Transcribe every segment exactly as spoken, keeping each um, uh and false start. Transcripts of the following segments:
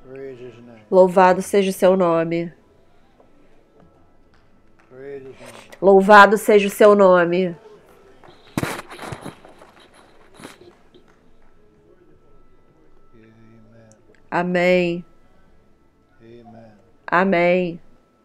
Louvado seja o seu nome. Louvado seja o seu nome. Amém. Amém.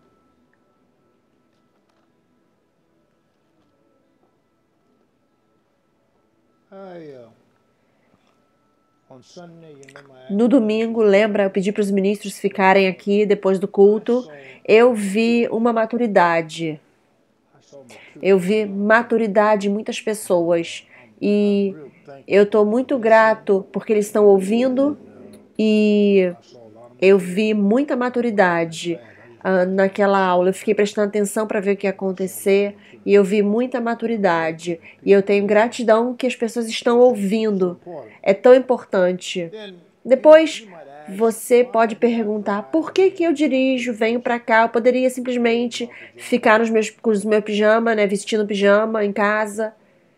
No domingo, lembra, eu pedi para os ministros ficarem aqui depois do culto. Eu vi uma maturidade. Eu vi maturidade em muitas pessoas. E eu estou muito grato porque eles estão ouvindo. E eu vi muita maturidade uh, naquela aula. Eu fiquei prestando atenção para ver o que ia acontecer. E eu vi muita maturidade. E eu tenho gratidão que as pessoas estão ouvindo. É tão importante. Depois, você pode perguntar, por que que eu dirijo, venho para cá? Eu poderia simplesmente ficar nos meus, com o meu pijama, né, vestindo pijama em casa.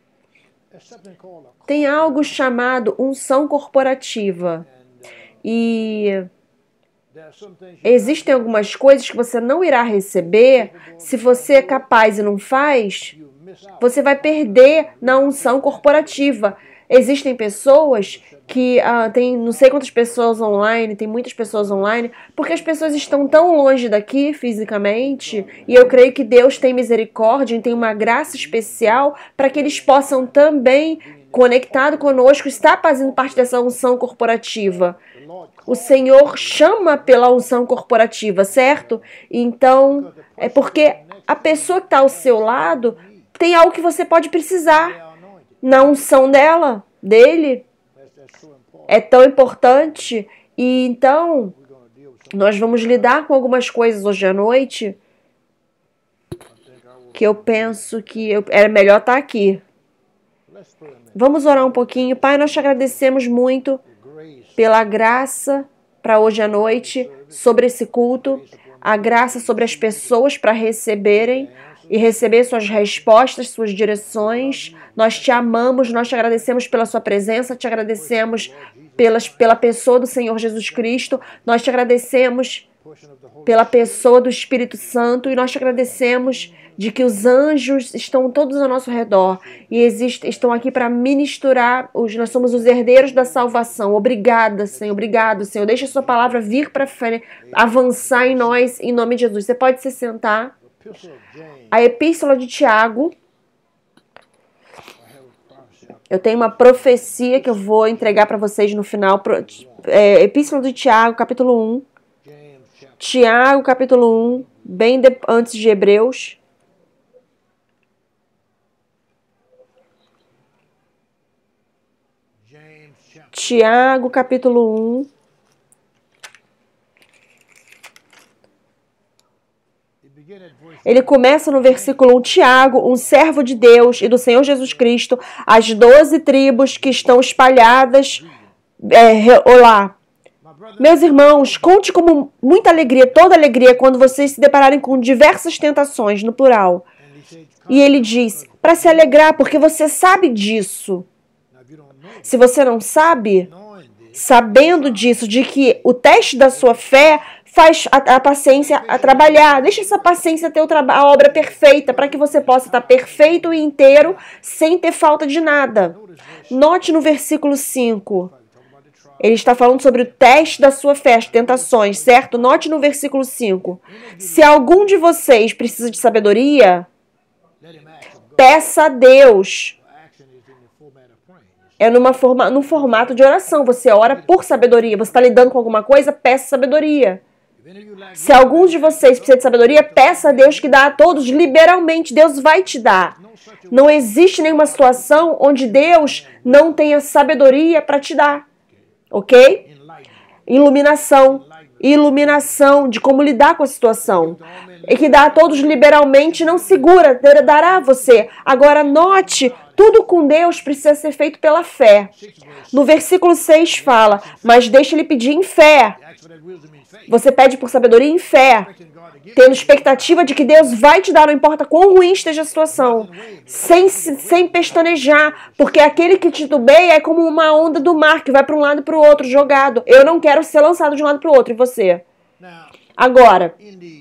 Tem algo chamado unção corporativa. E existem algumas coisas que você não irá receber. Se você é capaz e não faz, você vai perder na unção corporativa. Existem pessoas que ah, tem não sei quantas pessoas online, tem muitas pessoas online, porque as pessoas estão tão longe daqui fisicamente, e eu creio que Deus tem misericórdia e tem uma graça especial para que eles possam também, conectado conosco, estar fazendo parte dessa unção corporativa. O Senhor chama pela unção corporativa, certo? Então, é porque a pessoa que está ao seu lado tem algo que você pode precisar na unção dela, dele. É tão importante. E então, nós vamos lidar com algumas coisas hoje à noite que eu penso que eu, era melhor estar aqui. Vamos orar um pouquinho. Pai, nós te agradecemos muito pela graça para hoje à noite, sobre esse culto, a graça sobre as pessoas para receberem e receber suas respostas, suas direções. Nós te amamos, nós te agradecemos pela sua presença, te agradecemos pelas, pela pessoa do Senhor Jesus Cristo, nós te agradecemos pela pessoa do Espírito Santo e nós te agradecemos de que os anjos estão todos ao nosso redor e existe, estão aqui para ministrar, os, nós somos os herdeiros da salvação. Obrigada, Senhor, obrigado, Senhor. Deixa a sua palavra vir para frente, avançar em nós, em nome de Jesus. Você pode se sentar. A Epístola de Tiago. Eu tenho uma profecia que eu vou entregar para vocês no final. É, Epístola de Tiago, capítulo um. Tiago, capítulo um, bem de, antes de Hebreus. Tiago, capítulo um. Ele começa no versículo um, Tiago, um servo de Deus e do Senhor Jesus Cristo, as doze tribos que estão espalhadas, é, olá. Meus irmãos, conte como muita alegria, toda alegria, quando vocês se depararem com diversas tentações, no plural. E ele diz, para se alegrar, porque você sabe disso. Se você não sabe, sabendo disso, de que o teste da sua fé faz a, a paciência a trabalhar. Deixa essa paciência ter o a obra perfeita, para que você possa estar perfeito e inteiro, sem ter falta de nada. Note no versículo cinco. Ele está falando sobre o teste da sua fé, as tentações, certo? Note no versículo cinco. Se algum de vocês precisa de sabedoria, peça a Deus. É numa forma, num formato de oração. Você ora por sabedoria. Você está lidando com alguma coisa, peça sabedoria. Se alguns de vocês precisam de sabedoria, peça a Deus que dá a todos liberalmente. Deus vai te dar. Não existe nenhuma situação onde Deus não tenha sabedoria para te dar. Ok? Iluminação. Iluminação de como lidar com a situação. E que dá a todos liberalmente, não segura, dará a você. Agora note, tudo com Deus precisa ser feito pela fé. No versículo seis fala, mas deixa ele pedir em fé. Você pede por sabedoria em fé. tendo expectativa de que Deus vai te dar, não importa quão ruim esteja a situação, sem, sem pestanejar, porque aquele que titubeia é como uma onda do mar que vai para um lado e para o outro, jogado. Eu não quero ser lançado de um lado para o outro, e você? Agora,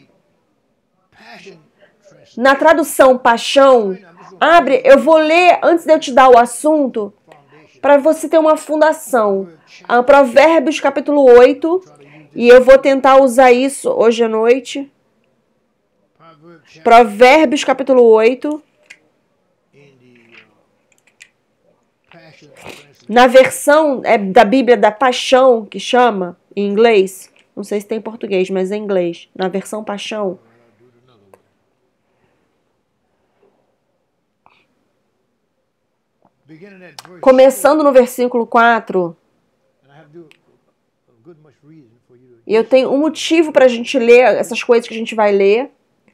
na tradução Paixão, abre, eu vou ler, antes de eu te dar o assunto, para você ter uma fundação. Provérbios capítulo oito, e eu vou tentar usar isso hoje à noite. Provérbios capítulo oito. Na versão é, da Bíblia da Paixão, que chama, em inglês. Não sei se tem em português, mas é em inglês. Na versão Paixão. Começando no versículo quatro. E eu tenho um motivo para a gente ler essas coisas que a gente vai ler.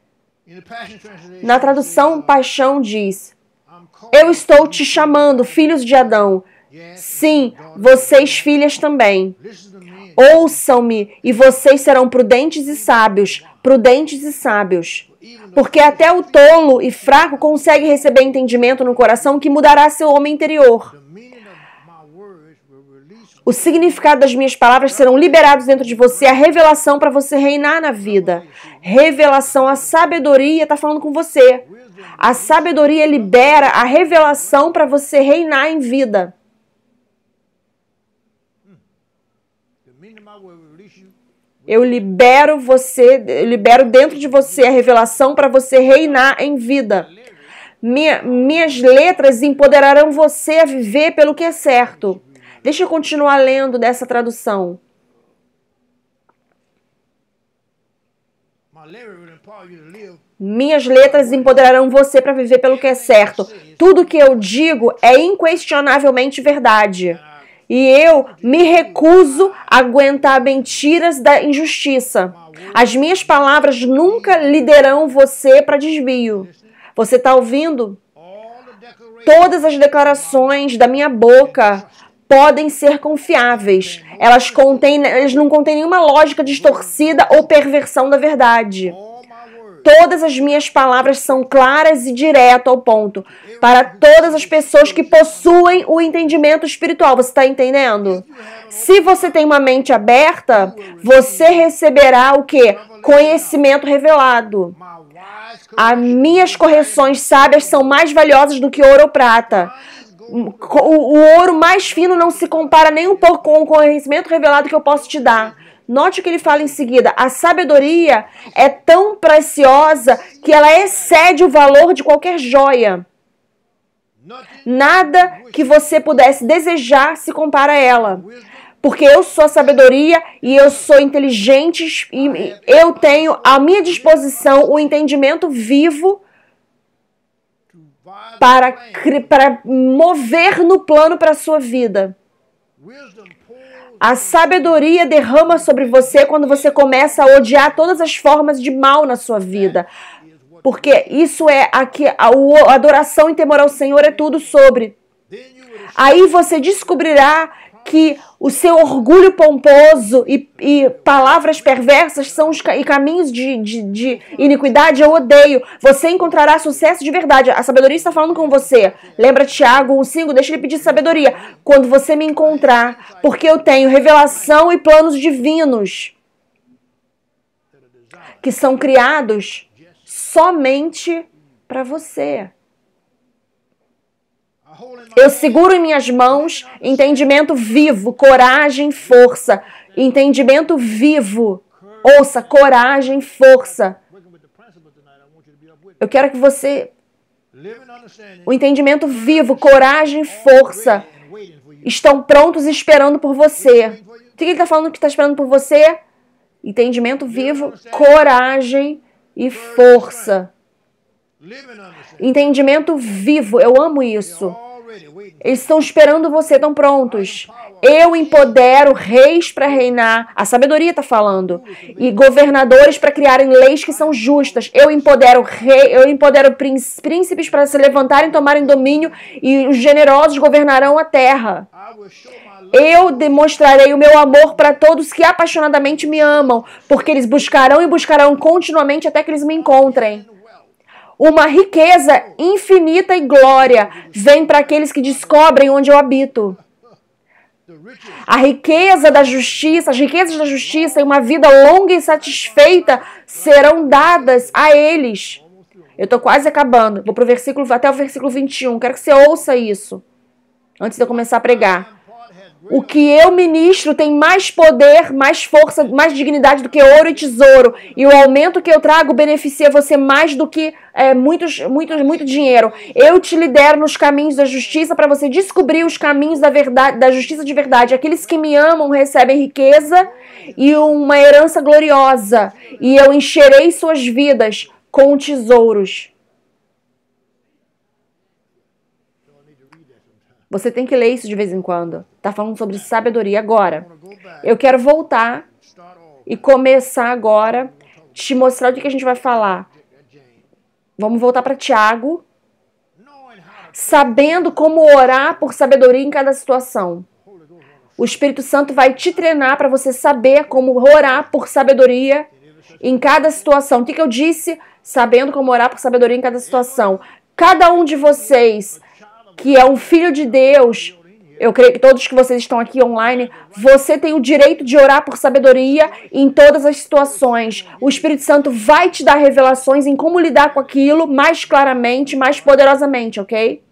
Na tradução Paixão diz: eu estou te chamando, filhos de Adão. Sim, vocês filhas também. Ouçam-me, e vocês serão prudentes e sábios. Prudentes e sábios. Porque até o tolo e fraco consegue receber entendimento no coração que mudará seu homem interior. O significado das minhas palavras serão liberados dentro de você, a revelação para você reinar na vida. Revelação, a sabedoria está falando com você. A sabedoria libera a revelação para você reinar em vida. Eu libero você, eu libero dentro de você a revelação para você reinar em vida. Minha, minhas letras empoderarão você a viver pelo que é certo. Deixa eu continuar lendo dessa tradução. Minhas letras empoderarão você para viver pelo que é certo. Tudo que eu digo é inquestionavelmente verdade. E eu me recuso a aguentar mentiras da injustiça. As minhas palavras nunca liderarão você para desvio. Você está ouvindo? Todas as declarações da minha boca podem ser confiáveis. Elas, contêm, elas não contêm nenhuma lógica distorcida ou perversão da verdade. Todas as minhas palavras são claras e direto ao ponto. Para todas as pessoas que possuem o entendimento espiritual. Você está entendendo? Se você tem uma mente aberta, você receberá o quê? Conhecimento revelado. As minhas correções sábias são mais valiosas do que ouro ou prata. O, o ouro mais fino não se compara nem um pouco com o conhecimento revelado que eu posso te dar. Note o que ele fala em seguida. A sabedoria é tão preciosa que ela excede o valor de qualquer joia. Nada que você pudesse desejar se compara a ela. Porque eu sou a sabedoria e eu sou inteligente e eu tenho à minha disposição o entendimento vivo para, para mover no plano para a sua vida. A sabedoria derrama sobre você quando você começa a odiar todas as formas de mal na sua vida. Porque isso é aqui, a, a adoração e temor ao Senhor é tudo sobre. Aí você descobrirá que o seu orgulho pomposo e, e palavras perversas são os e caminhos de, de, de iniquidade eu odeio. Você encontrará sucesso de verdade. A sabedoria está falando com você. Lembra Tiago um cinco? Deixa ele pedir sabedoria. Quando você me encontrar, porque eu tenho revelação e planos divinos que são criados somente para você. Eu seguro em minhas mãos entendimento vivo, coragem, força. Entendimento vivo. Ouça, coragem, força. Eu quero que você... O entendimento vivo, coragem, força estão prontos esperando por você. O que ele está falando que está esperando por você? Entendimento vivo, coragem e força. Entendimento vivo, eu amo isso. Eles estão esperando você, estão prontos. Eu empodero reis para reinar. A sabedoria está falando. E governadores para criarem leis que são justas. Eu empodero rei, eu empodero príncipes para se levantarem e tomarem domínio. E os generosos governarão a terra. Eu demonstrarei o meu amor para todos que apaixonadamente me amam. Porque eles buscarão e buscarão continuamente até que eles me encontrem. Uma riqueza infinita e glória vem para aqueles que descobrem onde eu habito. A riqueza da justiça, as riquezas da justiça e uma vida longa e satisfeita serão dadas a eles. Eu estou quase acabando. Vou pro versículo, até o versículo vinte e um. Quero que você ouça isso antes de eu começar a pregar. O que eu ministro tem mais poder, mais força, mais dignidade do que ouro e tesouro. E o aumento que eu trago beneficia você mais do que é, muitos, muitos, muito dinheiro. Eu te lidero nos caminhos da justiça para você descobrir os caminhos da verdade, da justiça de verdade. Aqueles que me amam recebem riqueza e uma herança gloriosa. E eu encherei suas vidas com tesouros. Você tem que ler isso de vez em quando. Está falando sobre sabedoria agora. Eu quero voltar e começar agora te mostrar o que a gente vai falar. Vamos voltar para Tiago. Sabendo como orar por sabedoria em cada situação. O Espírito Santo vai te treinar para você saber como orar por sabedoria em cada situação. O que eu disse? Sabendo como orar por sabedoria em cada situação. Cada um de vocês que é um filho de Deus, eu creio que todos que vocês estão aqui online, você tem o direito de orar por sabedoria em todas as situações. O Espírito Santo vai te dar revelações em como lidar com aquilo mais claramente, mais poderosamente, ok?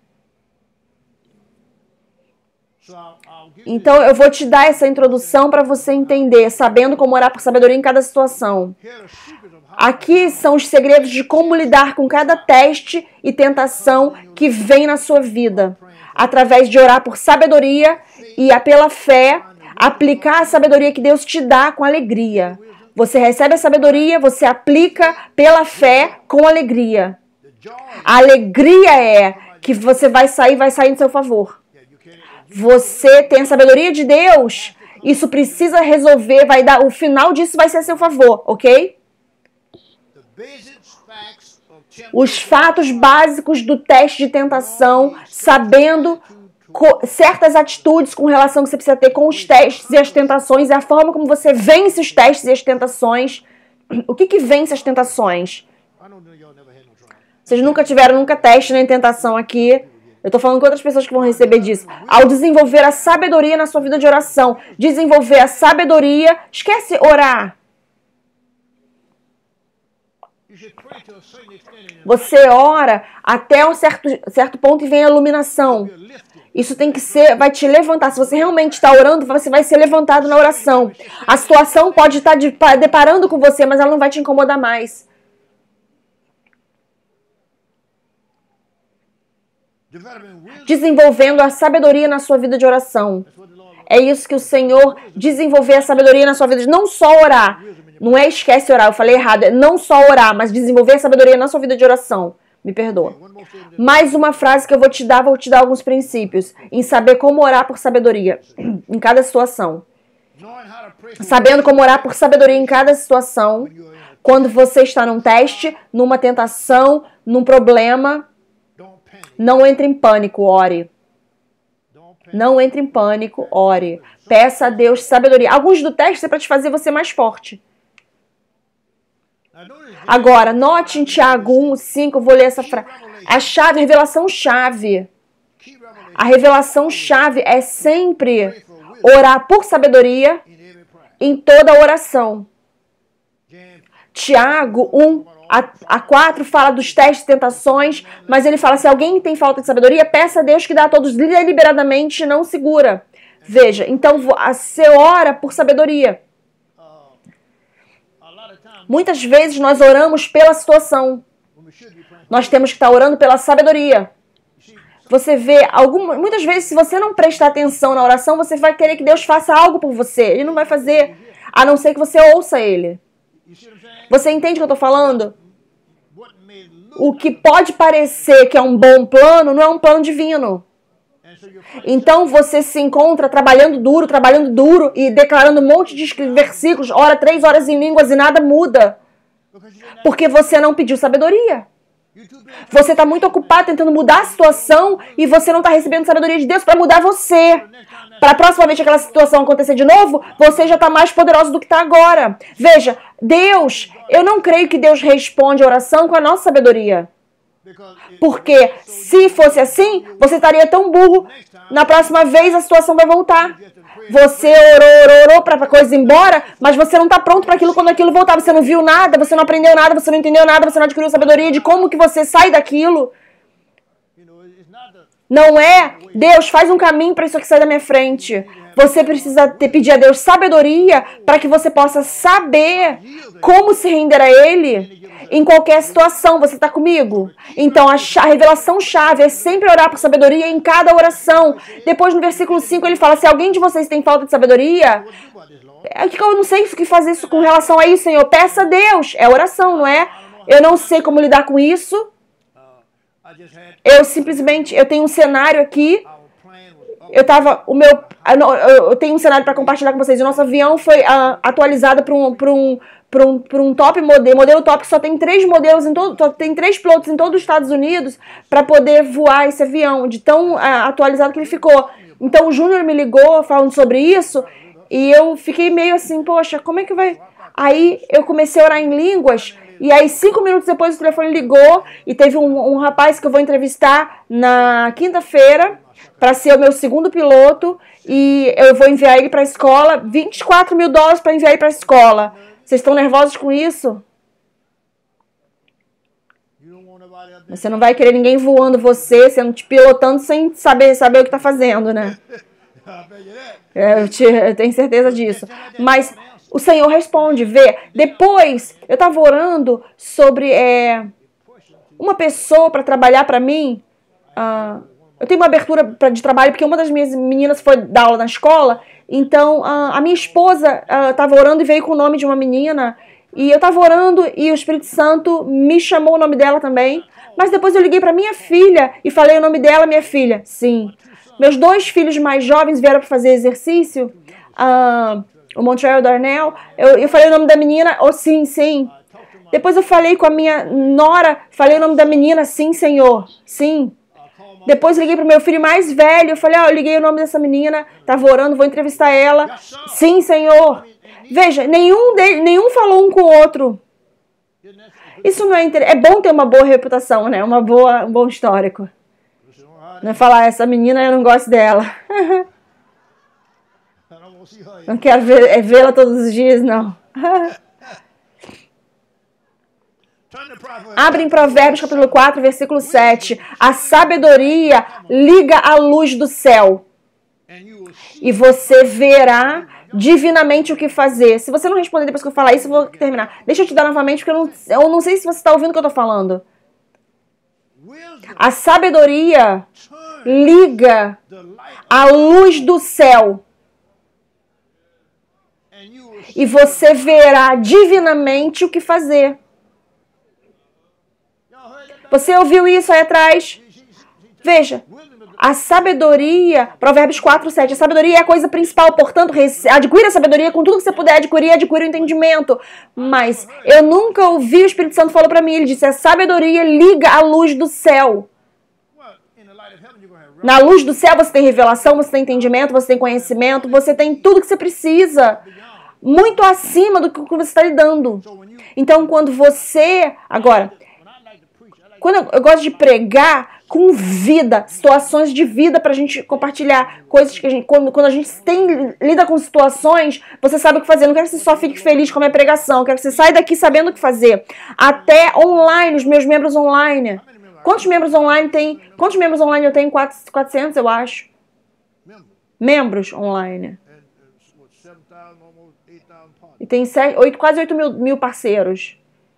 Então eu vou te dar essa introdução para você entender, sabendo como orar por sabedoria em cada situação. Aqui são os segredos de como lidar com cada teste e tentação que vem na sua vida. Através de orar por sabedoria e, pela fé, aplicar a sabedoria que Deus te dá com alegria. Você recebe a sabedoria, você aplica pela fé com alegria. A alegria é que você vai sair, vai sair em seu favor. Você tem a sabedoria de Deus, isso precisa resolver, vai dar, o final disso vai ser a seu favor, ok? Os fatos básicos do teste de tentação, sabendo certas atitudes com relação que você precisa ter com os testes e as tentações, é a forma como você vence os testes e as tentações. O que que vence as tentações? Vocês nunca tiveram nunca teste nem tentação aqui. Eu estou falando com outras pessoas que vão receber disso. Ao desenvolver a sabedoria na sua vida de oração, desenvolver a sabedoria, esquece orar. Você ora até um certo, certo ponto e vem a iluminação. Isso tem que ser, vai te levantar. Se você realmente está orando, você vai ser levantado na oração. A situação pode estar deparando com você, mas ela não vai te incomodar mais. Desenvolvendo a sabedoria na sua vida de oração. É isso que o Senhor desenvolver a sabedoria na sua vida. Não só orar. Não é esquece orar, eu falei errado. É não só orar, mas desenvolver a sabedoria na sua vida de oração. Me perdoa. Mais uma frase que eu vou te dar, vou te dar alguns princípios. Em saber como orar por sabedoria em cada situação. Sabendo como orar por sabedoria em cada situação. Quando você está num teste, numa tentação, num problema, não entre em pânico, ore. Não entre em pânico, ore. Peça a Deus sabedoria. Alguns do teste é para te fazer você mais forte. Agora, note em Tiago um, cinco, eu vou ler essa frase. A chave, a revelação chave. A revelação chave é sempre orar por sabedoria em toda oração. Tiago um, a quatro fala dos testes e tentações, mas ele fala, se alguém tem falta de sabedoria, peça a Deus que dá a todos deliberadamente e não segura. Veja, então você ora por sabedoria. Muitas vezes nós oramos pela situação. Nós temos que estar orando pela sabedoria. Você vê, algumas, muitas vezes, se você não prestar atenção na oração, você vai querer que Deus faça algo por você. Ele não vai fazer, a não ser que você ouça Ele. Você entende o que eu estou falando? O que pode parecer que é um bom plano, não é um plano divino. Então você se encontra trabalhando duro, trabalhando duro e declarando um monte de versículos, ora três horas em línguas e nada muda. Porque você não pediu sabedoria. Você está muito ocupado tentando mudar a situação e você não está recebendo sabedoria de Deus para mudar você. Para a próxima vez que aquela situação acontecer de novo, você já está mais poderoso do que está agora. Veja, Deus, eu não creio que Deus responde a oração com a nossa sabedoria. Porque se fosse assim, você estaria tão burro. Na próxima vez a situação vai voltar. Você orou, orou, orou para a coisa ir embora, mas você não está pronto para aquilo quando aquilo voltar. Você não viu nada, você não aprendeu nada, você não entendeu nada, você não adquiriu sabedoria de como que você sai daquilo. Não é, Deus, faz um caminho para isso aqui sair da minha frente. Você precisa ter, pedir a Deus sabedoria para que você possa saber como se render a Ele em qualquer situação. Você está comigo? Então a, a revelação chave é sempre orar por sabedoria em cada oração. Depois no versículo cinco ele fala, se alguém de vocês tem falta de sabedoria, eu não sei o que fazer isso com relação a isso, Senhor. Peça a Deus. É oração, não é? Eu não sei como lidar com isso. Eu simplesmente, eu tenho um cenário aqui. Eu tava, o meu, eu tenho um cenário para compartilhar com vocês. O nosso avião foi uh, atualizado para um, para um, para um, para um top modelo, modelo top que só tem três modelos em todo, só tem três pilotos em todos os Estados Unidos para poder voar esse avião, de tão uh, atualizado que ele ficou. Então o Júnior me ligou falando sobre isso e eu fiquei meio assim, poxa, como é que vai? Aí eu comecei a orar em línguas. E aí, cinco minutos depois, o telefone ligou e teve um, um rapaz que eu vou entrevistar na quinta-feira para ser o meu segundo piloto e eu vou enviar ele para a escola, vinte e quatro mil dólares para enviar ele para a escola. Vocês estão nervosos com isso? Você não vai querer ninguém voando você, sendo te pilotando sem saber, saber o que está fazendo, né? Eu, te, eu tenho certeza disso. Mas o Senhor responde, vê. Depois, eu estava orando sobre é, uma pessoa para trabalhar para mim. Uh, eu tenho uma abertura pra, de trabalho porque uma das minhas meninas foi dar aula na escola. Então, uh, a minha esposa estava uh, orando e veio com o nome de uma menina. E eu estava orando e o Espírito Santo me chamou o nome dela também. Mas depois eu liguei para minha filha e falei o nome dela, minha filha. Sim. Meus dois filhos mais jovens vieram para fazer exercício. Uh, o Montreal Darnell, eu, eu falei o nome da menina, oh sim, sim. Depois eu falei com a minha nora, falei o nome da menina, sim, senhor, sim. Depois liguei pro meu filho mais velho, eu falei, ó, oh, eu liguei o nome dessa menina, tava orando, vou entrevistar ela, sim, senhor. Veja, nenhum, de, nenhum falou um com o outro. Isso não é interessante, é bom ter uma boa reputação, né, uma boa, um bom histórico. Não é falar, essa menina eu não gosto dela. Não quero ver, vê-la todos os dias, não. Abre em Provérbios capítulo quatro, versículo sete. A sabedoria liga a luz do céu. E você verá divinamente o que fazer. Se você não responder depois que eu falar isso, eu vou terminar. Deixa eu te dar novamente, porque eu não, eu não sei se você está ouvindo o que eu estou falando. A sabedoria liga a luz do céu. E você verá divinamente o que fazer. Você ouviu isso aí atrás? Veja, a sabedoria, Provérbios quatro, sete, a sabedoria é a coisa principal, portanto, adquira a sabedoria com tudo que você puder adquirir, adquira o entendimento. Mas eu nunca ouvi o Espírito Santo falou para mim, ele disse, a sabedoria liga a luz do céu. Na luz do céu você tem revelação, você tem entendimento, você tem conhecimento, você tem tudo que você precisa. Muito acima do que você está lidando. Então, quando você... Agora, quando eu, eu gosto de pregar com vida, situações de vida para a gente compartilhar coisas que a gente... Quando, quando a gente tem, lida com situações, você sabe o que fazer. Eu não quero que você só fique feliz com a minha pregação. Eu quero que você saia daqui sabendo o que fazer. Até online, os meus membros online. Quantos membros online tem? Quantos membros online eu tenho? quatrocentos, eu acho. Membros online. E tem sete, oito, quase oito mil, mil parceiros.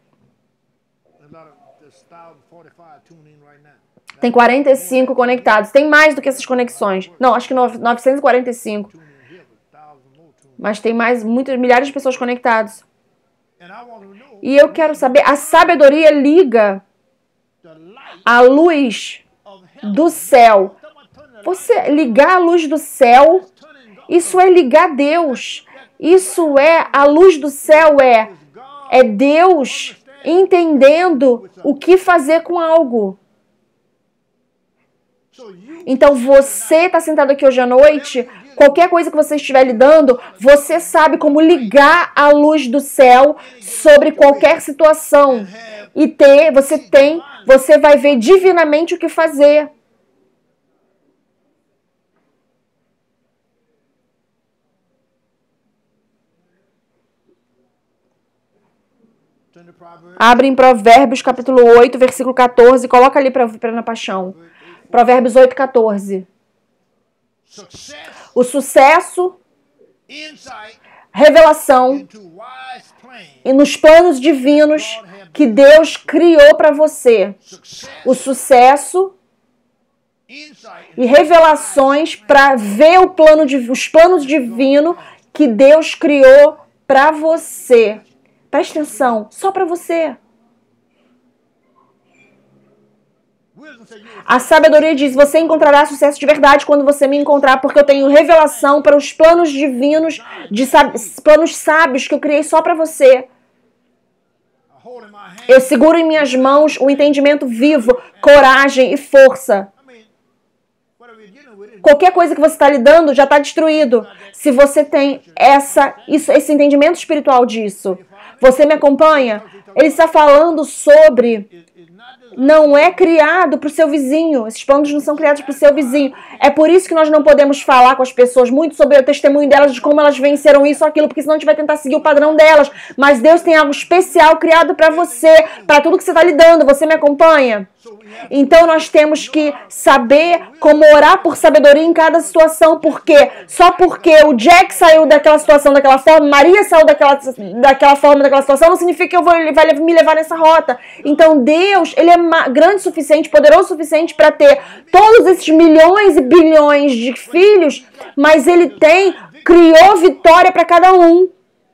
Tem quarenta e cinco conectados. Tem mais do que essas conexões. Não, acho que novecentos e quarenta e cinco. Mas tem mais, muitas, milhares de pessoas conectadas. E eu quero saber, a sabedoria liga a luz do céu. Você ligar a luz do céu, isso é ligar Deus. Isso é, a luz do céu é, é Deus entendendo o que fazer com algo. Então você está sentado aqui hoje à noite, qualquer coisa que você estiver lidando, você sabe como ligar a luz do céu sobre qualquer situação. E ter, você tem, você vai ver divinamente o que fazer. Abre em Provérbios capítulo oito, versículo quatorze, coloca ali para a Ana Paixão. Provérbios oito, quatorze. O sucesso, revelação e nos planos divinos que Deus criou para você. O sucesso e revelações para ver o plano, os planos divinos que Deus criou para você. Preste atenção, só para você. A sabedoria diz, você encontrará sucesso de verdade quando você me encontrar, porque eu tenho revelação para os planos divinos, de sab- planos sábios que eu criei só para você. Eu seguro em minhas mãos o entendimento vivo, coragem e força. Qualquer coisa que você está lidando já está destruído. Se você tem essa, isso, esse entendimento espiritual disso. Você me acompanha? Ele está falando sobre... Não é criado para o seu vizinho. Esses planos não são criados para o seu vizinho. É por isso que nós não podemos falar com as pessoas muito sobre o testemunho delas, de como elas venceram isso ou aquilo, porque senão a gente vai tentar seguir o padrão delas. Mas Deus tem algo especial criado para você, para tudo que você está lidando. Você me acompanha? Então nós temos que saber como orar por sabedoria em cada situação. Porque só porque o Jack saiu daquela situação daquela forma, Maria saiu daquela, daquela forma, daquela situação, não significa que eu vou, ele vai me levar nessa rota. Então Deus, Ele é grande o suficiente, poderoso o suficiente para ter todos esses milhões e bilhões de filhos, mas Ele tem, criou vitória para cada um.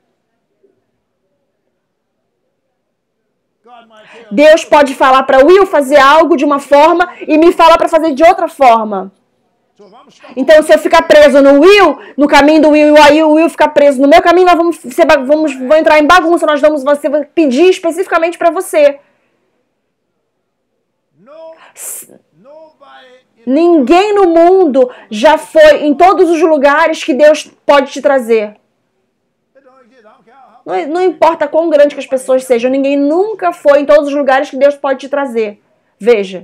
Deus pode falar para Will fazer algo de uma forma e me falar para fazer de outra forma. Então, se eu ficar preso no Will, no caminho do Will, e aí o Will ficar preso no meu caminho, nós vamos, ser, vamos, vamos entrar em bagunça, nós vamos você vai pedir especificamente para você. Ninguém no mundo já foi em todos os lugares que Deus pode te trazer. Não, não importa quão grande que as pessoas sejam, ninguém nunca foi em todos os lugares que Deus pode te trazer. Veja.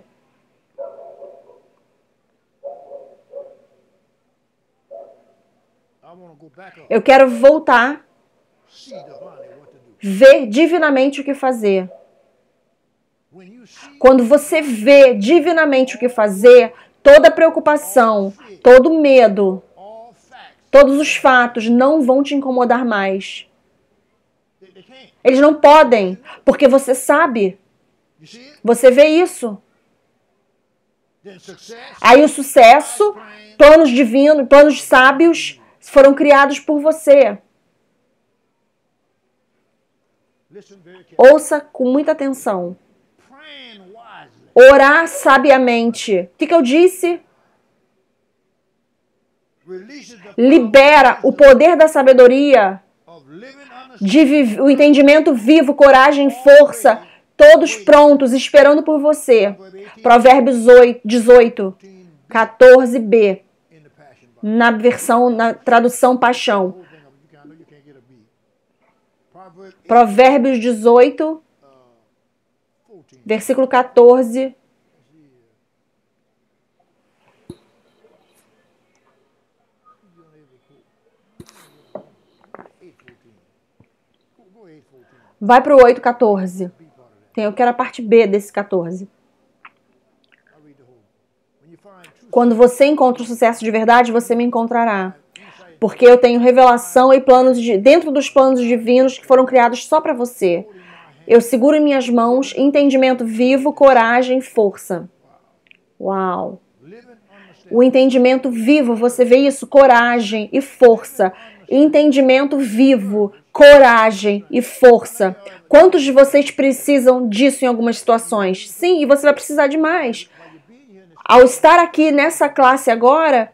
Eu quero voltar, ver divinamente o que fazer. Quando você vê divinamente o que fazer, toda preocupação, todo medo, todos os fatos não vão te incomodar mais. Eles não podem, porque você sabe. Você vê isso. Aí o sucesso, planos divinos, planos sábios foram criados por você. Ouça com muita atenção. Orar sabiamente. O que, que eu disse? Libera o poder da sabedoria, de o entendimento vivo, coragem, força, todos prontos, esperando por você. Provérbios dezoito, quatorze b. Na versão, na tradução Paixão. Provérbios dezoito, versículo quatorze. Vai para o oito, quatorze. Tem, eu quero a parte B desse quatorze. Quando você encontra o sucesso de verdade, você me encontrará. Porque eu tenho revelação e planos de, dentro dos planos divinos que foram criados só para você. Eu seguro em minhas mãos entendimento vivo, coragem e força. Uau! O entendimento vivo, você vê isso? Coragem e força. Entendimento vivo, coragem e força. Quantos de vocês precisam disso em algumas situações? Sim, e você vai precisar de mais. Ao estar aqui nessa classe agora,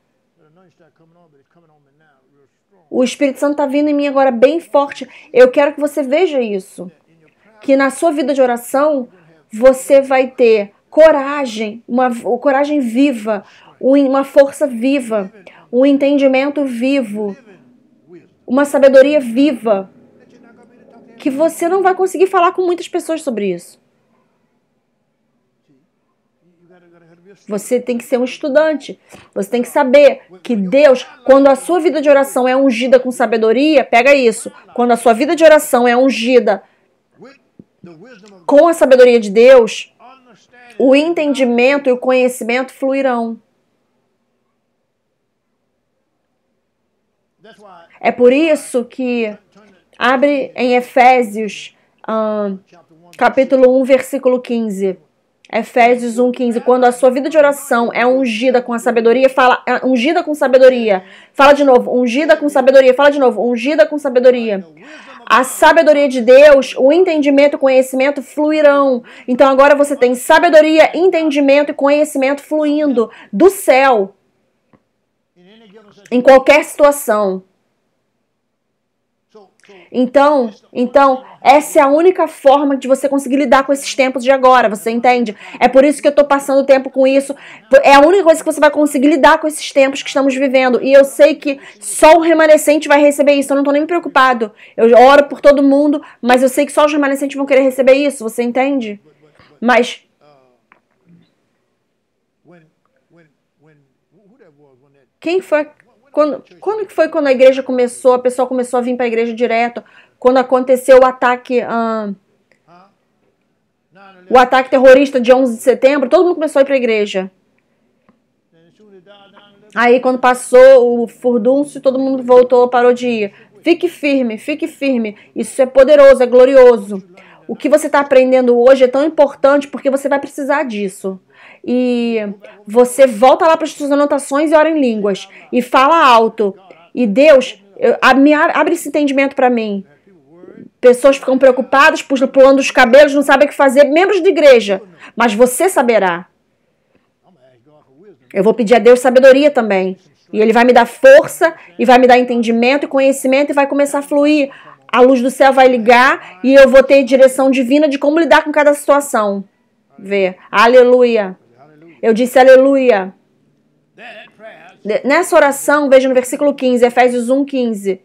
o Espírito Santo está vindo em mim agora bem forte. Eu quero que você veja isso. Que na sua vida de oração, você vai ter coragem, uma coragem viva, uma força viva, um entendimento vivo, uma sabedoria viva, que você não vai conseguir falar com muitas pessoas sobre isso. Você tem que ser um estudante. Você tem que saber que Deus, quando a sua vida de oração é ungida com sabedoria, pega isso. Quando a sua vida de oração é ungida com a sabedoria de Deus, o entendimento e o conhecimento fluirão. É por isso que abre em Efésios, hum, capítulo um, versículo quinze. Efésios um, quinze. Quando a sua vida de oração é ungida com a sabedoria, fala, é ungida com sabedoria. Fala de novo, ungida com sabedoria. Fala de novo, ungida com sabedoria. A sabedoria de Deus, o entendimento e o conhecimento fluirão. Então agora você tem sabedoria, entendimento e conhecimento fluindo do céu em qualquer situação. Então, então, essa é a única forma de você conseguir lidar com esses tempos de agora, você entende? É por isso que eu tô passando tempo com isso. É a única coisa que você vai conseguir lidar com esses tempos que estamos vivendo. E eu sei que só o remanescente vai receber isso. Eu não tô nem preocupado. Eu oro por todo mundo, mas eu sei que só os remanescentes vão querer receber isso, você entende? Mas quem foi... Quando, quando que foi quando a igreja começou, a pessoa começou a vir para a igreja direto? Quando aconteceu o ataque, hum, o ataque terrorista de onze de setembro, todo mundo começou a ir para a igreja. Aí quando passou o furdúncio, todo mundo voltou, parou de ir. Fique firme, fique firme. Isso é poderoso, é glorioso. O que você está aprendendo hoje é tão importante porque você vai precisar disso. E você volta lá para as suas anotações e ora em línguas. E fala alto. E Deus, eu, me abre esse entendimento para mim. Pessoas ficam preocupadas, pulando os cabelos, não sabem o que fazer. Membros de igreja. Mas você saberá. Eu vou pedir a Deus sabedoria também. E Ele vai me dar força, e vai me dar entendimento e conhecimento, e vai começar a fluir. A luz do céu vai ligar, e eu vou ter direção divina de como lidar com cada situação. Vê. Aleluia. Eu disse aleluia. Nessa oração, veja no versículo quinze, Efésios um, quinze.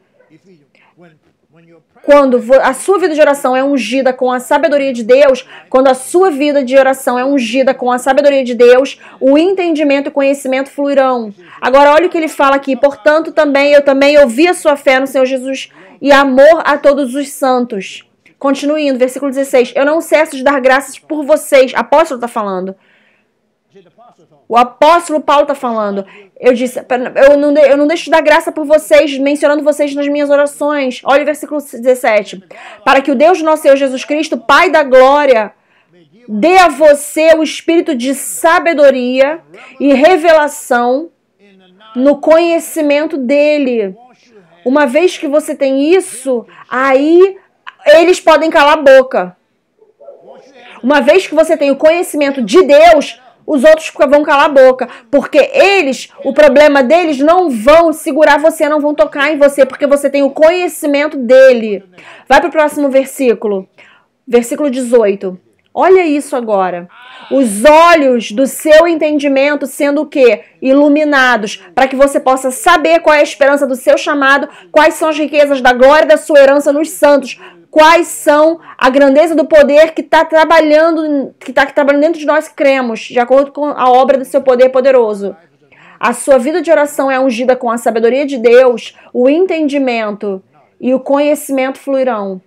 Quando a sua vida de oração é ungida com a sabedoria de Deus, quando a sua vida de oração é ungida com a sabedoria de Deus, o entendimento e o conhecimento fluirão. Agora, olha o que ele fala aqui. Portanto, também eu também ouvi a sua fé no Senhor Jesus e amor a todos os santos. Continue indo, versículo dezesseis. Eu não cesso de dar graças por vocês. Apóstolo está falando. O apóstolo Paulo está falando. Eu disse, eu não, eu não deixo de dar graça por vocês, mencionando vocês nas minhas orações. Olha o versículo dezessete. Para que o Deus do nosso Senhor Jesus Cristo, Pai da glória, dê a você o espírito de sabedoria e revelação no conhecimento dele. Uma vez que você tem isso, aí eles podem calar a boca. Uma vez que você tem o conhecimento de Deus, os outros vão calar a boca, porque eles, o problema deles, não vão segurar você, não vão tocar em você, porque você tem o conhecimento dele. Vai para o próximo versículo, versículo dezoito. Olha isso agora. Os olhos do seu entendimento sendo o quê? Iluminados, para que você possa saber qual é a esperança do seu chamado, quais são as riquezas da glória da sua herança nos santos, quais são a grandeza do poder que está trabalhando, que está trabalhando dentro de nós que cremos, de acordo com a obra do seu poder poderoso. A sua vida de oração é ungida com a sabedoria de Deus, o entendimento e o conhecimento fluirão.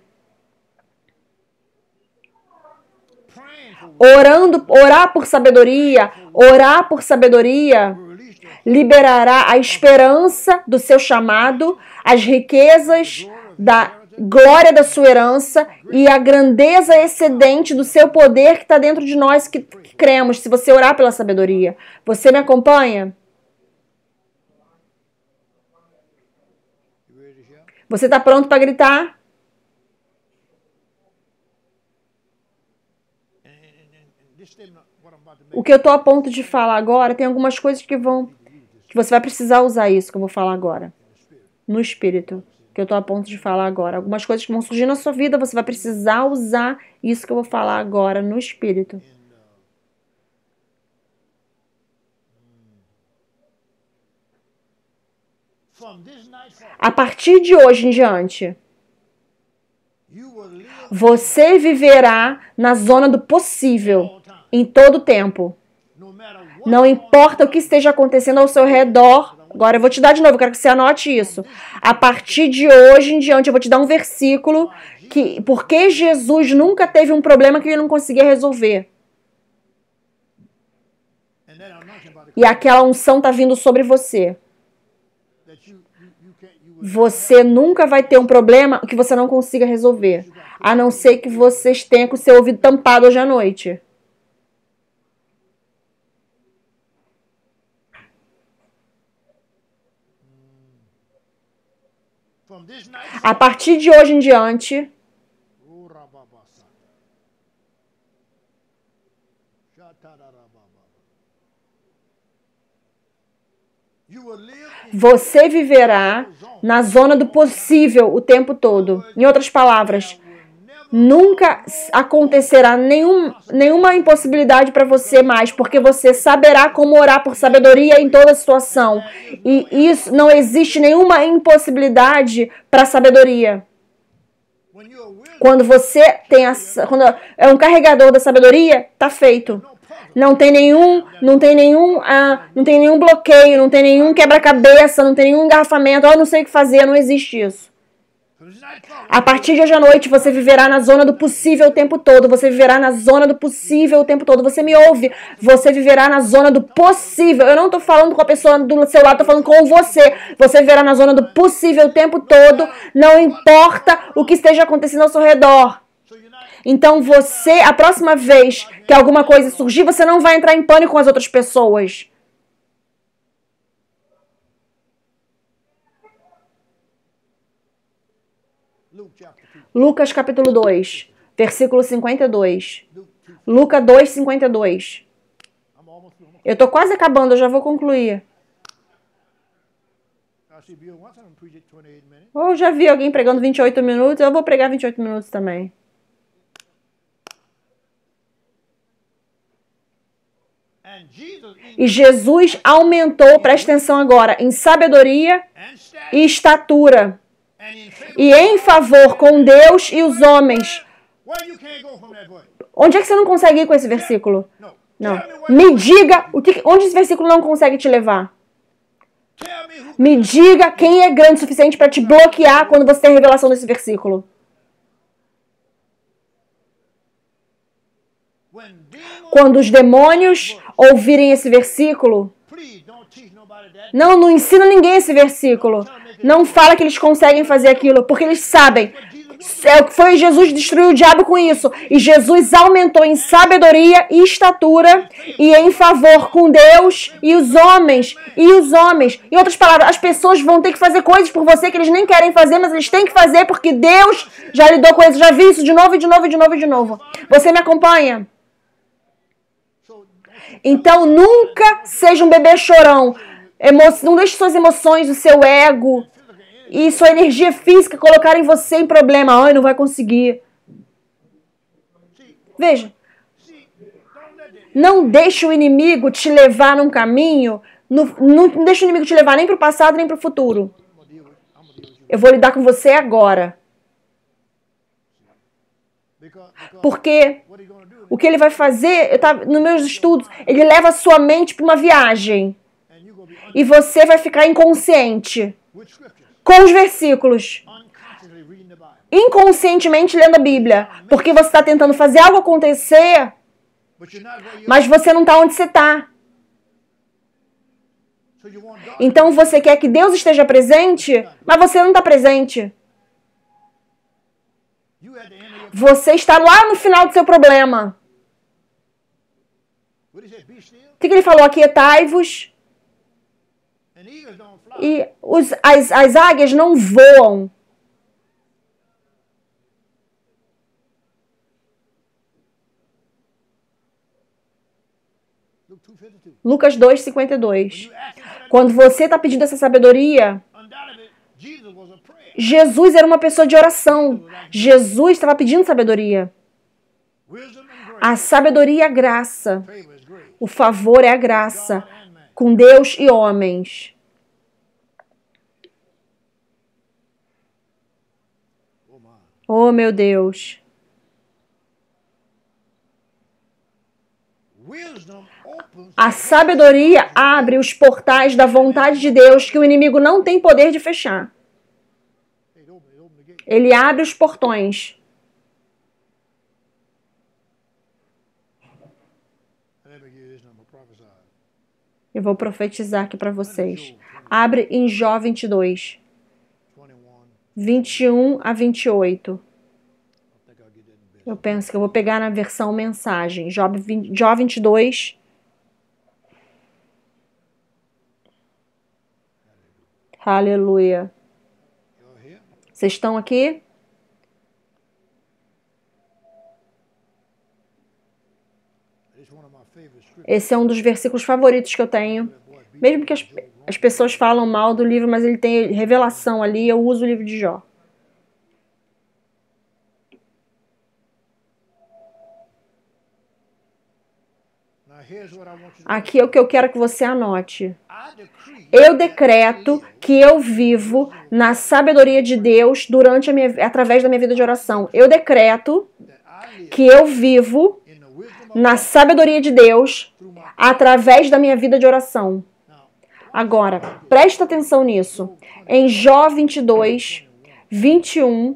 Orando, orar por sabedoria, orar por sabedoria, liberará a esperança do seu chamado, as riquezas da glória da sua herança e a grandeza excedente do seu poder que está dentro de nós que, que cremos, se você orar pela sabedoria. Você me acompanha? Você está pronto para gritar? O que eu estou a ponto de falar agora, tem algumas coisas que vão... que você vai precisar usar isso que eu vou falar agora. No espírito. Que eu estou a ponto de falar agora. Algumas coisas que vão surgir na sua vida, você vai precisar usar isso que eu vou falar agora no espírito. A partir de hoje em diante, você viverá na zona do possível em todo o tempo. Não importa o que esteja acontecendo ao seu redor. Agora eu vou te dar de novo, eu quero que você anote isso. A partir de hoje em diante, eu vou te dar um versículo que, porque Jesus nunca teve um problema que ele não conseguia resolver. E aquela unção está vindo sobre você. Você nunca vai ter um problema que você não consiga resolver. A não ser que vocês tenham com o seu ouvido tampado hoje à noite. A partir de hoje em diante, você viverá na zona do possível o tempo todo. Em outras palavras, nunca acontecerá nenhum, nenhuma impossibilidade para você mais, porque você saberá como orar por sabedoria em toda situação. E isso, não existe nenhuma impossibilidade para sabedoria. Quando você tem a, quando é um carregador da sabedoria, tá feito. Não tem nenhum, não tem nenhum, ah, não tem nenhum bloqueio, não tem nenhum quebra-cabeça, não tem nenhum engarrafamento. Oh, eu não sei o que fazer, não existe isso. A partir de hoje à noite, você viverá na zona do possível o tempo todo. Você viverá na zona do possível o tempo todo. Você me ouve? Você viverá na zona do possível. Eu não estou falando com a pessoa do seu lado, estou falando com você. Você viverá na zona do possível o tempo todo. Não importa o que esteja acontecendo ao seu redor. Então você, a próxima vez que alguma coisa surgir, você não vai entrar em pânico com as outras pessoas. Lucas capítulo dois, versículo cinquenta e dois. Lucas dois, cinquenta e dois. Eu estou quase acabando, eu já vou concluir. Eu já vi alguém pregando vinte e oito minutos, eu vou pregar vinte e oito minutos também. E Jesus aumentou, presta atenção agora, em sabedoria e estatura, e em favor com Deus e os homens. Onde é que você não consegue ir com esse versículo? Não. Me diga o que, onde esse versículo não consegue te levar. Me diga quem é grande o suficiente para te bloquear quando você tem a revelação desse versículo. Quando os demônios ouvirem esse versículo, não, não ensina ninguém esse versículo. Não fala que eles conseguem fazer aquilo, porque eles sabem. Foi Jesus que destruiu o diabo com isso. E Jesus aumentou em sabedoria e estatura e em favor com Deus e os homens. E os homens. Em outras palavras, as pessoas vão ter que fazer coisas por você que eles nem querem fazer, mas eles têm que fazer porque Deus já lidou com eles. Já vi isso de novo, e de novo, e de novo, e de novo. Você me acompanha? Então, nunca seja um bebê chorão. Emo... Não deixe suas emoções, o seu ego e sua energia física colocarem você em problema. Ai, não vai conseguir. Veja. Não deixe o inimigo te levar num caminho. No... Não deixe o inimigo te levar nem para o passado, nem para o futuro. Eu vou lidar com você agora. Porque o que ele vai fazer, eu tava, nos meus estudos, ele leva a sua mente para uma viagem. E você vai ficar inconsciente com os versículos. Inconscientemente lendo a Bíblia. Porque você está tentando fazer algo acontecer, mas você não está onde você está. Então você quer que Deus esteja presente, mas você não está presente. Você está lá no final do seu problema. O que, que ele falou? Aquietai-vos. E os, as, as águias não voam. Lucas dois, cinquenta e dois. Quando você está pedindo essa sabedoria, Jesus era uma pessoa de oração. Jesus estava pedindo sabedoria. A sabedoria e a graça. O favor é a graça com Deus e homens. Oh, meu Deus. A sabedoria abre os portais da vontade de Deus que o inimigo não tem poder de fechar. Ele abre os portões. Eu vou profetizar aqui para vocês. Abre em Jó vinte e dois. vinte e um a vinte e oito. Eu penso que eu vou pegar na versão mensagem. Jó vinte e dois. Aleluia. Vocês estão aqui? Esse é um dos versículos favoritos que eu tenho. Mesmo que as, as pessoas falam mal do livro, mas ele tem revelação ali, eu uso o livro de Jó. Aqui é o que eu quero que você anote. Eu decreto que eu vivo na sabedoria de Deus durante a minha, através da minha vida de oração. Eu decreto que eu vivo na sabedoria de Deus através da minha vida de oração. Agora, presta atenção nisso. Em Jó vinte e dois, vinte e um,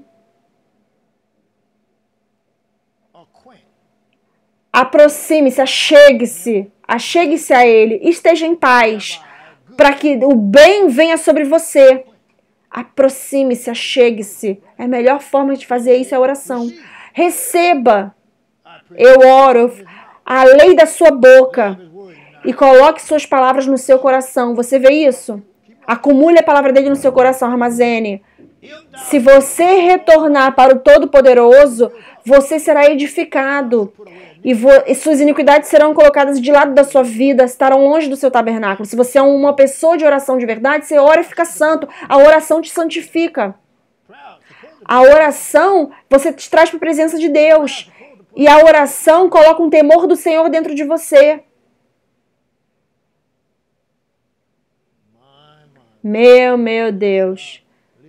aproxime-se, achegue-se, achegue-se a Ele, esteja em paz, para que o bem venha sobre você. Aproxime-se, achegue-se. A melhor forma de fazer isso é a oração. Receba. Eu oro, a lei da sua boca, e coloque suas palavras no seu coração. Você vê isso? Acumule a palavra dele no seu coração, armazene. Se você retornar para o Todo-Poderoso, você será edificado. E, vo, e suas iniquidades serão colocadas de lado da sua vida, estarão longe do seu tabernáculo. Se você é uma pessoa de oração de verdade, você ora e fica santo. A oração te santifica. A oração, você te traz para a presença de Deus. E a oração coloca um temor do Senhor dentro de você. Meu, meu Deus.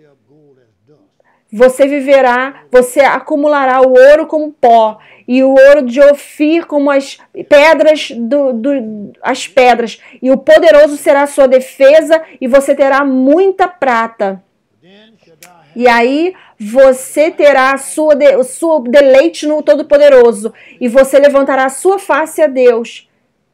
Você viverá, você acumulará o ouro como pó e o ouro de Ofir como as pedras, do, do, as pedras. E o poderoso será a sua defesa e você terá muita prata. E aí você terá a sua de, o seu deleite no Todo-Poderoso e você levantará a sua face a Deus.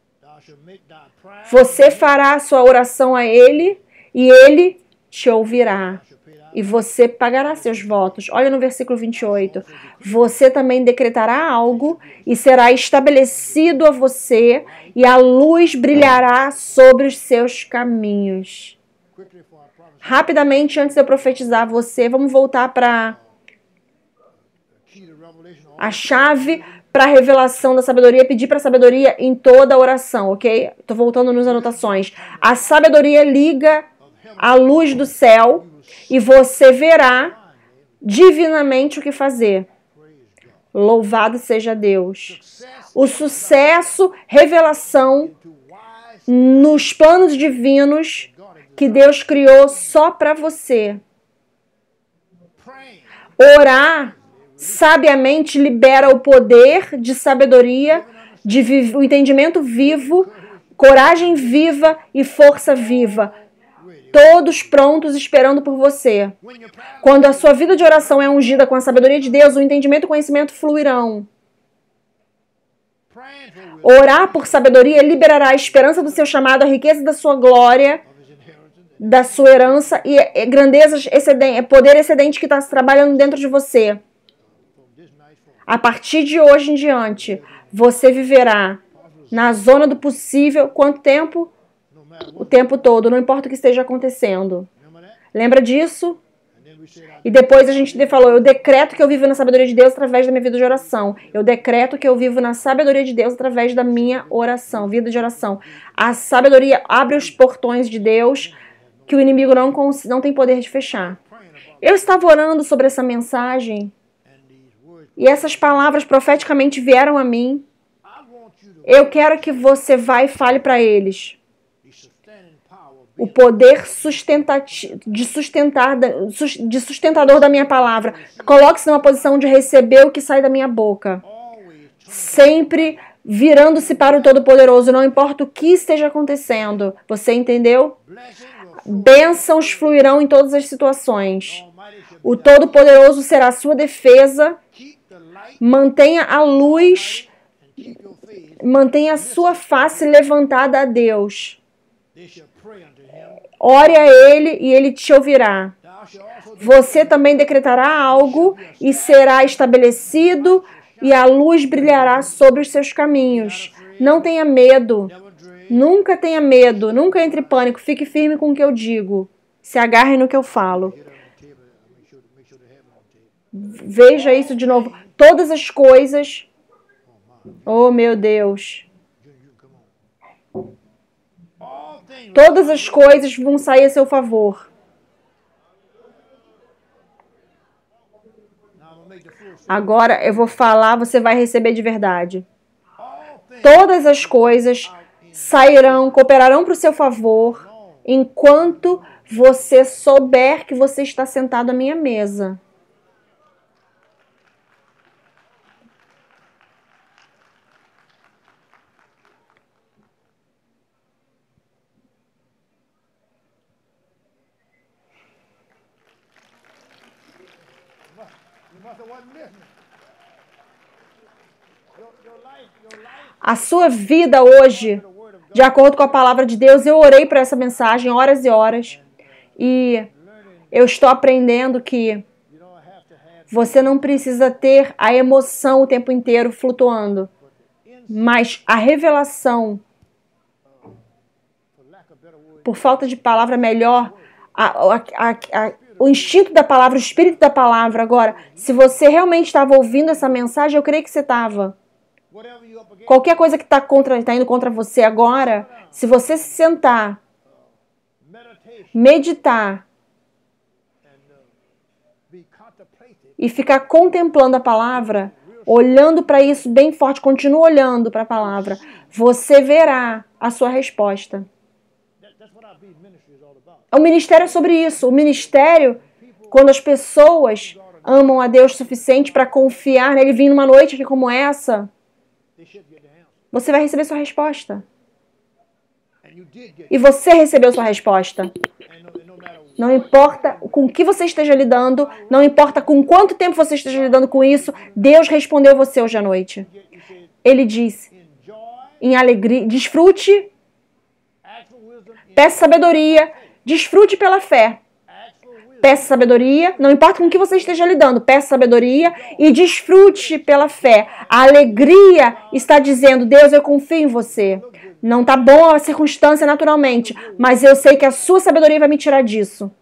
Você fará a sua oração a Ele e Ele te ouvirá. E você pagará seus votos. Olha no versículo vinte e oito. Você também decretará algo e será estabelecido a você e a luz brilhará sobre os seus caminhos. Rapidamente, antes de eu profetizar você, vamos voltar para a chave para a revelação da sabedoria, pedir para a sabedoria em toda a oração, ok? Estou voltando nas anotações. A sabedoria liga a luz do céu e você verá divinamente o que fazer. Louvado seja Deus. O sucesso, revelação nos planos divinos que Deus criou só para você. Orar sabiamente libera o poder de sabedoria, de vi- o entendimento vivo, coragem viva e força viva. Todos prontos esperando por você. Quando a sua vida de oração é ungida com a sabedoria de Deus, o entendimento e o conhecimento fluirão. Orar por sabedoria liberará a esperança do seu chamado, a riqueza da sua glória, da sua herança e grandezas excedentes, poder excedente que está trabalhando dentro de você. A partir de hoje em diante, você viverá na zona do possível. Quanto tempo? O tempo todo, não importa o que esteja acontecendo. Lembra disso? E depois a gente falou, eu decreto que eu vivo na sabedoria de Deus através da minha vida de oração. Eu decreto que eu vivo na sabedoria de Deus através da minha oração, vida de oração. A sabedoria abre os portões de Deus que o inimigo não, não tem poder de fechar. Eu estava orando sobre essa mensagem e essas palavras profeticamente vieram a mim. Eu quero que você vá e fale para eles. O poder de, sustentar, de sustentador da minha palavra. Coloque-se numa posição de receber o que sai da minha boca. Sempre virando-se para o Todo-Poderoso, não importa o que esteja acontecendo. Você entendeu? Bênçãos fluirão em todas as situações. O Todo-Poderoso será a sua defesa. Mantenha a luz, mantenha a sua face levantada a Deus. Ore a Ele e Ele te ouvirá. Você também decretará algo e será estabelecido e a luz brilhará sobre os seus caminhos. Não tenha medo. Nunca tenha medo. Nunca entre em pânico. Fique firme com o que eu digo. Se agarre no que eu falo. Veja isso de novo. Todas as coisas... Oh, meu Deus... Todas as coisas vão sair a seu favor. Agora eu vou falar, você vai receber de verdade. Todas as coisas sairão, cooperarão para o seu favor, enquanto você souber que você está sentado à minha mesa. A sua vida hoje, de acordo com a palavra de Deus, eu orei para essa mensagem horas e horas. E eu estou aprendendo que você não precisa ter a emoção o tempo inteiro flutuando. Mas a revelação, por falta de palavra melhor, a, a, a, a, o instinto da palavra, o espírito da palavra. Agora, se você realmente estava ouvindo essa mensagem, eu creio que você estava. Qualquer coisa que está tá indo contra você agora, se você se sentar, meditar e ficar contemplando a palavra, olhando para isso bem forte, continua olhando para a palavra, você verá a sua resposta. O ministério é sobre isso. O ministério, quando as pessoas amam a Deus o suficiente para confiar nele, vir numa noite aqui como essa, você vai receber sua resposta. E você recebeu sua resposta. Não importa com o que você esteja lidando, não importa com quanto tempo você esteja lidando com isso, Deus respondeu você hoje à noite. Ele disse, em alegria, desfrute, peça sabedoria, desfrute pela fé. Peça sabedoria, não importa com o que você esteja lidando, peça sabedoria e desfrute pela fé. A alegria está dizendo, Deus, eu confio em você. Não está bom a circunstância naturalmente, mas eu sei que a sua sabedoria vai me tirar disso.